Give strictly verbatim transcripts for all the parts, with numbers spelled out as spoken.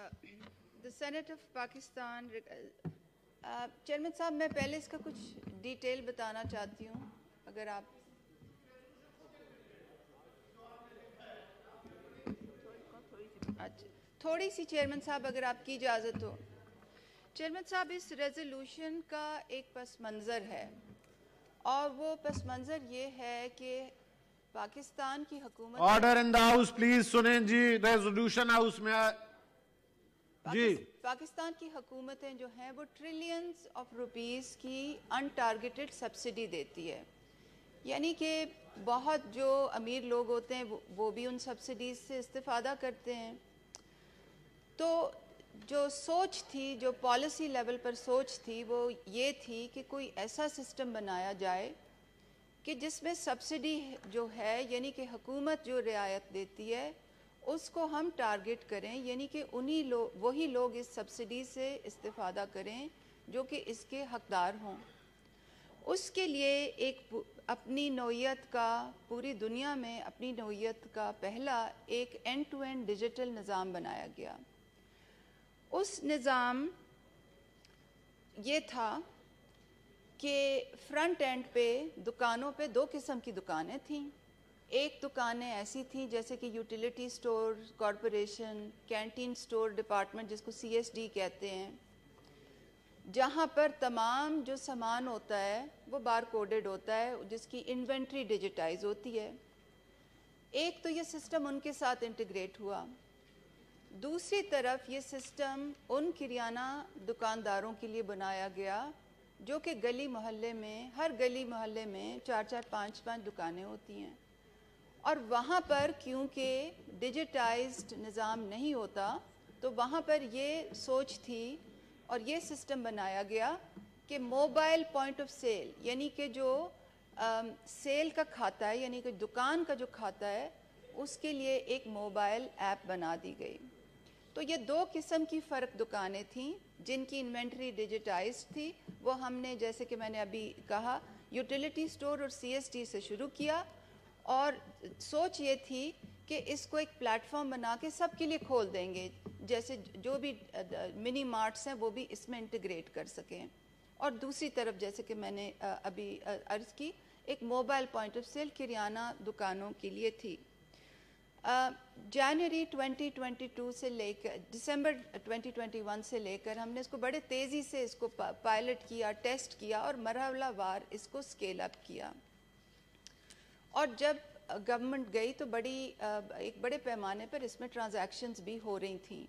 the Senate of Pakistan. Chairman صاحب میں پہلے اس کا کچھ ڈیٹیل بتانا چاہتی ہوں اگر آپ اچھا تھوڑی سی چیئرمین صاحب اگر آپ کی اجازت ہو. چیئرمین صاحب اس ریزولوشن کا ایک پس منظر ہے اور وہ پس منظر یہ ہے کہ پاکستان کی حکومت order in the house please سنیں جی. ریزولوشن ہاؤس میں جی پاکستان کی حکومتیں جو ہیں وہ ٹریلینز آف روپیز کی ان ٹارگیٹڈ سبسڈی دیتی ہے, یعنی کہ بہت جو امیر لوگ ہوتے ہیں وہ بھی ان سبسڈیز سے استفادہ کرتے ہیں. تو جو سوچ تھی, جو پالیسی لیول پر سوچ تھی, وہ یہ تھی کہ کوئی ایسا سسٹم بنایا جائے کہ جس میں سبسڈی جو ہے یعنی کہ حکومت جو رعایت دیتی ہے اس کو ہم ٹارگٹ کریں, یعنی کہ انہی لوگ وہی لوگ اس سبسڈی سے استفادہ کریں جو کہ اس کے حقدار ہوں. اس کے لیے ایک اپنی نوعیت کا پوری دنیا میں اپنی نوعیت کا پہلا ایک اینڈ ٹو اینڈ ڈیجیٹل نظام بنایا گیا. اس نظام یہ تھا کہ فرنٹ اینڈ پہ دکانوں پہ دو قسم کی دکانیں تھیں. ایک دکانیں ایسی تھیں جیسے کہ utility store corporation, canteen store department جس کو سی ایس ڈی کہتے ہیں, جہاں پر تمام جو سامان ہوتا ہے وہ بار کوڈڈ ہوتا ہے, جس کی انوینٹری ڈیجیٹائز ہوتی ہے. ایک تو یہ سسٹم ان کے ساتھ انٹیگریٹ ہوا. دوسری طرف یہ سسٹم ان کریانہ دکانداروں کے لیے بنایا گیا جو کہ گلی محلے میں, ہر گلی محلے میں چار چار پانچ پانچ دکانیں ہوتی ہیں, اور وہاں پر کیونکہ ڈیجیٹائزڈ نظام نہیں ہوتا تو وہاں پر یہ سوچ تھی اور یہ سسٹم بنایا گیا کہ موبائل پوائنٹ آف سیل, یعنی کہ جو سیل کا کھاتا ہے, یعنی کہ دکان کا جو کھاتا ہے, اس کے لیے ایک موبائل ایپ بنا دی گئی. تو یہ دو قسم کی فرق دکانیں تھیں جن کی انوینٹری ڈیجیٹائز تھی. وہ ہم نے جیسے کہ میں نے ابھی کہا یوٹیلیٹی سٹور اور سی ایس ٹی سے شروع کیا, اور سوچ یہ تھی کہ اس کو ایک پلیٹ فارم بنا کے سب کے لیے کھول دیں گے, جیسے جو بھی منی مارٹس ہیں وہ بھی اس میں انٹیگریٹ کر سکیں. اور دوسری طرف جیسے کہ میں نے ابھی عرض کی ایک موبائل پوائنٹ آف سیل کریانہ دکانوں کے لیے تھی. جنوری ٹوئنٹی ٹوئنٹی ٹو سے لے کر دسمبر ٹوئنٹی ٹوئنٹی ون سے لے کر ہم نے اس کو بڑے تیزی سے اس کو پائلٹ کیا, ٹیسٹ کیا اور مرحلہ وار اس کو اسکیل اپ کیا. اور جب گورنمنٹ گئی تو بڑی ایک بڑے پیمانے پر اس میں ٹرانزیکشنز بھی ہو رہی تھیں.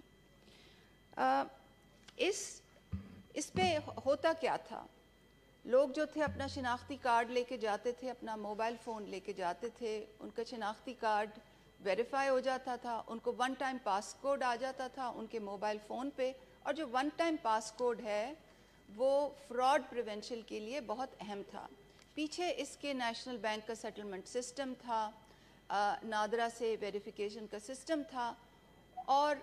اس اس پہ ہوتا کیا تھا, لوگ جو تھے اپنا شناختی کارڈ لے کے جاتے تھے, اپنا موبائل فون لے کے جاتے تھے, ان کا شناختی کارڈ ویریفائی ہو جاتا تھا, ان کو ون ٹائم پاس کوڈ آ جاتا تھا ان کے موبائل فون پہ, اور جو ون ٹائم پاس کوڈ ہے وہ فراڈ پریونشن کے لیے بہت اہم تھا. پیچھے اس کے نیشنل بینک کا سیٹلمنٹ سسٹم تھا, نادرا سے ویریفیکیشن کا سسٹم تھا, اور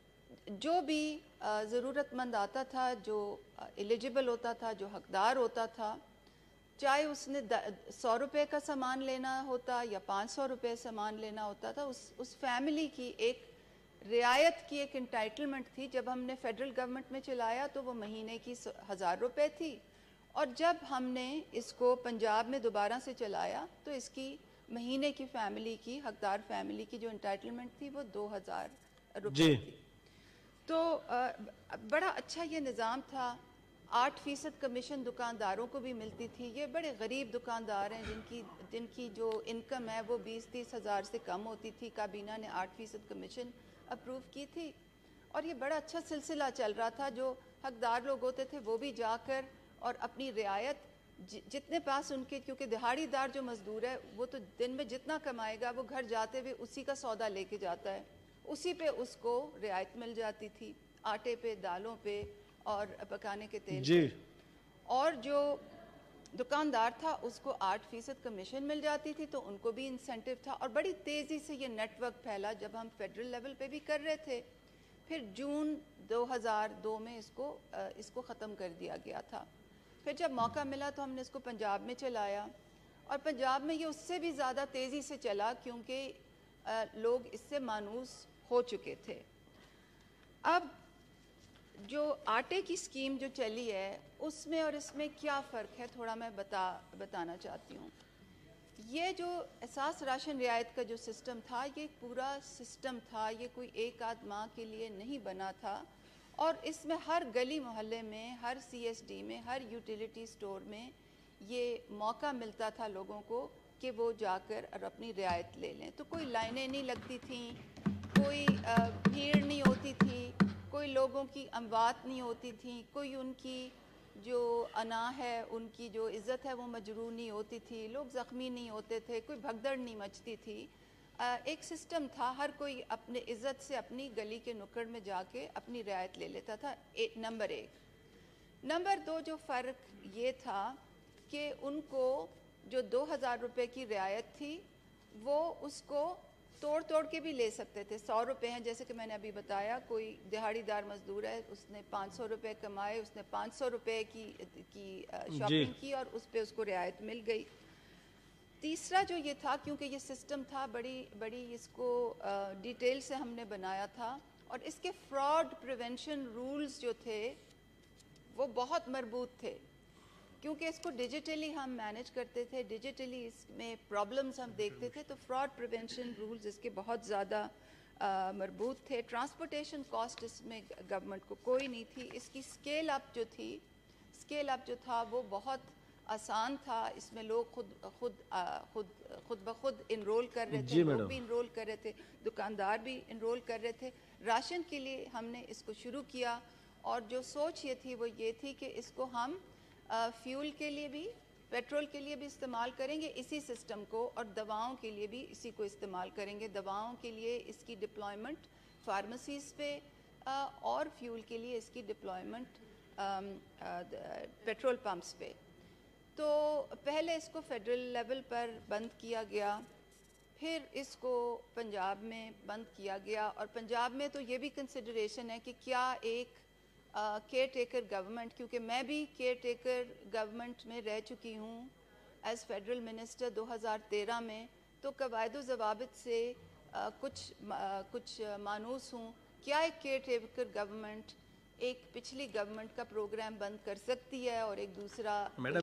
جو بھی ضرورت مند آتا تھا, جو ایلیجیبل ہوتا تھا, جو حقدار ہوتا تھا, چاہے اس نے سو روپے کا سامان لینا ہوتا یا پانچ سو روپے سامان لینا ہوتا تھا, اس اس فیملی کی ایک رعایت کی ایک انٹائٹلمنٹ تھی. جب ہم نے فیڈرل گورنمنٹ میں چلایا تو وہ مہینے کی ہزار روپے تھی, اور جب ہم نے اس کو پنجاب میں دوبارہ سے چلایا تو اس کی مہینے کی فیملی کی, حقدار فیملی کی جو انٹائٹلمنٹ تھی وہ دو ہزار روپے تھی. تو بڑا اچھا یہ نظام تھا. آٹھ فیصد کمیشن دکانداروں کو بھی ملتی تھی. یہ بڑے غریب دکاندار ہیں جن کی جن کی جو انکم ہے وہ بیس تیس ہزار سے کم ہوتی تھی. کابینہ نے آٹھ فیصد کمیشن اپروو کی تھی, اور یہ بڑا اچھا سلسلہ چل رہا تھا. جو حقدار لوگ ہوتے تھے وہ بھی جا کر اور اپنی رعایت جتنے پاس ان کے, کیونکہ دہاڑی دار جو مزدور ہے وہ تو دن میں جتنا کمائے گا وہ گھر جاتے ہوئے اسی کا سودا لے کے جاتا ہے, اسی پہ اس کو رعایت مل جاتی تھی, آٹے پہ, دالوں پہ اور پکانے کے تیل جی. پہ. اور جو دکاندار تھا اس کو آٹھ فیصد کمیشن مل جاتی تھی, تو ان کو بھی انسینٹیو تھا, اور بڑی تیزی سے یہ نیٹ ورک پھیلا. جب ہم فیڈرل لیول پہ بھی کر رہے تھے, پھر جون دو ہزار دو میں اس کو اس کو ختم کر دیا گیا تھا. پھر جب موقع ملا تو ہم نے اس کو پنجاب میں چلایا, اور پنجاب میں یہ اس سے بھی زیادہ تیزی سے چلا کیونکہ لوگ اس سے مانوس ہو چکے تھے. اب جو آٹے کی اسکیم جو چلی ہے اس میں اور اس میں کیا فرق ہے تھوڑا میں بتا بتانا چاہتی ہوں. یہ جو اساس راشن رعایت کا جو سسٹم تھا یہ ایک پورا سسٹم تھا, یہ کوئی ایک آدھ ماہ کے لیے نہیں بنا تھا, اور اس میں ہر گلی محلے میں, ہر سی ایس ڈی میں, ہر یوٹیلیٹی سٹور میں یہ موقع ملتا تھا لوگوں کو کہ وہ جا کر اور اپنی رعایت لے لیں. تو کوئی لائنیں نہیں لگتی تھیں, کوئی بھیڑ نہیں ہوتی تھی, کوئی لوگوں کی اموات نہیں ہوتی تھیں, کوئی ان کی جو انا ہے, ان کی جو عزت ہے وہ مجروح نہیں ہوتی تھی, لوگ زخمی نہیں ہوتے تھے, کوئی بھگدڑ نہیں مچتی تھی. ایک سسٹم تھا, ہر کوئی اپنے عزت سے اپنی گلی کے نکڑ میں جا کے اپنی رعایت لے لیتا تھا. نمبر ایک. نمبر دو, جو فرق یہ تھا کہ ان کو جو دو ہزار روپے کی رعایت تھی وہ اس کو توڑ توڑ کے بھی لے سکتے تھے. سو روپے ہیں جیسے کہ میں نے ابھی بتایا, کوئی دہاڑی دار مزدور ہے, اس نے پانچ سو روپے کمائے, اس نے پانچ سو روپے کی کی شاپنگ کی اور اس پہ اس کو رعایت مل گئی. تیسرا جو یہ تھا, کیونکہ یہ سسٹم تھا بڑی بڑی اس کو ڈیٹیل سے ہم نے بنایا تھا, اور اس کے فراڈ پریونشن رولز جو تھے وہ بہت مربوط تھے, کیونکہ اس کو ڈیجیٹلی ہم مینیج کرتے تھے, ڈیجیٹلی اس میں پرابلمز ہم دیکھتے تھے, تو فراڈ پریونشن رولز اس کے بہت زیادہ مربوط تھے. ٹرانسپورٹیشن کاسٹ اس میں گورنمنٹ کو کوئی نہیں تھی. اس کی اسکیل اپ جو تھی اسکیل اپ جو تھا وہ بہت آسان تھا. اس میں لوگ خود خود خود خود بخود انرول کر رہے تھے, لوگ بھی انرول کر رہے تھے, دکاندار بھی انرول کر رہے تھے. راشن کے لیے ہم نے اس کو شروع کیا, اور جو سوچ یہ تھی وہ یہ تھی کہ اس کو ہم فیول کے لیے بھی, پیٹرول کے لیے بھی استعمال کریں گے اسی سسٹم کو, اور دواؤں کے لیے بھی اسی کو استعمال کریں گے. دواؤں کے لیے اس کی ڈپلائمنٹ فارمیسیز پہ, اور فیول کے لیے اس کی ڈپلائمنٹ پیٹرول پمپس پہ. تو پہلے اس کو فیڈرل لیول پر بند کیا گیا, پھر اس کو پنجاب میں بند کیا گیا, اور پنجاب میں تو یہ بھی کنسیڈریشن ہے کہ کیا ایک کیئر ٹیکر گورنمنٹ, کیونکہ میں بھی کیئر ٹیکر گورنمنٹ میں رہ چکی ہوں ایز فیڈرل منسٹر دو ہزار تیرہ میں, تو قواعد و ضوابط سے کچھ کچھ مانوس ہوں. کیا ایک کیئر ٹیکر گورنمنٹ ایک پچھلی گورنمنٹ کا پروگرام بند کر سکتی ہے اور ایک دوسرا